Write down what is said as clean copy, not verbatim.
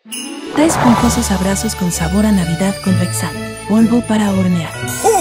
Da esponjosos abrazos con sabor a Navidad con Rexall, polvo para hornear.